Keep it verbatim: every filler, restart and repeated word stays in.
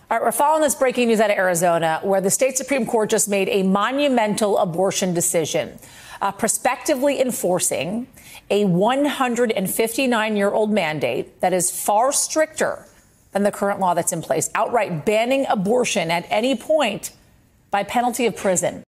All right, we're following this breaking news out of Arizona, where the state Supreme Court just made a monumental abortion decision, uh, prospectively enforcing a one hundred fifty-nine-year-old mandate that is far stricter than the current law that's in place, outright banning abortion at any point by penalty of prison.